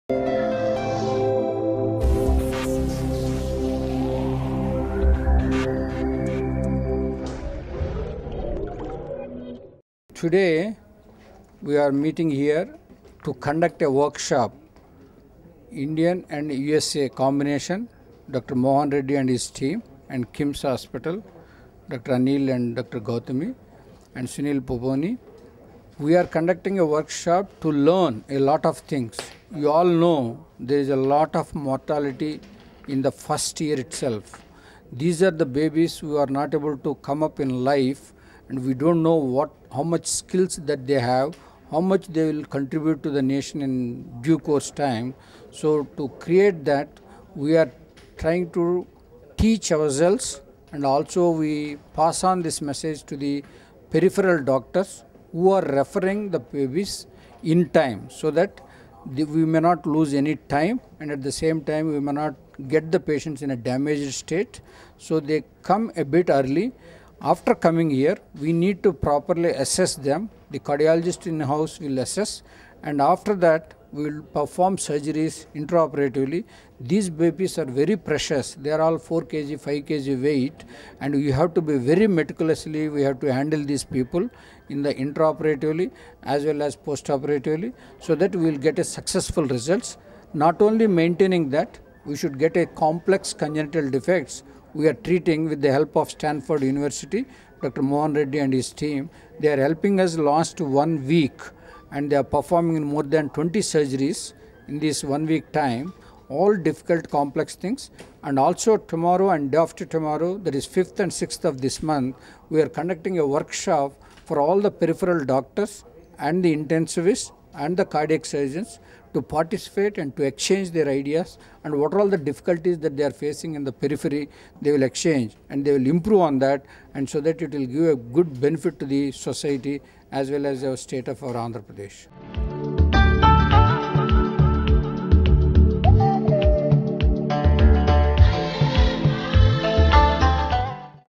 Today we are meeting here to conduct a workshop, Indian and USA combination, Dr. Mohan Reddy and his team, and KIMS Hospital, Dr. Anil and Dr. Gautami, and Sunil Poboni. We are conducting a workshop to learn a lot of things. You all know there is a lot of mortality in the first year itself. These are the babies who are not able to come up in life, and we don't know how much skills that they have, how much they will contribute to the nation in due course time. So to create that, we are trying to teach ourselves, and also we pass on this message to the peripheral doctors who are referring the babies in time, so that we may not lose any time, and at the same time we may not get the patients in a damaged state. So they come a bit early. After coming here, we need to properly assess them. The cardiologist in the house will assess, and after that we will perform surgeries intraoperatively. These babies are very precious. They are all 4 kg, 5 kg weight, and we have to be very meticulously, we have to handle these people in the intraoperatively as well as postoperatively, so that we will get a successful results. Not only maintaining that, we should get a complex congenital defects. We are treating with the help of Stanford University, Dr. Mohan Reddy and his team. They are helping us last 1 week, and they are performing in more than 20 surgeries in this 1 week time, all difficult complex things. And also tomorrow and day after tomorrow, that is 5th and 6th of this month, we are conducting a workshop for all the peripheral doctors and the intensivists and the cardiac surgeons to participate and to exchange their ideas, and what are all the difficulties that they are facing in the periphery, they will exchange and they will improve on that, and so that it will give a good benefit to the society as well as the state of our Andhra Pradesh.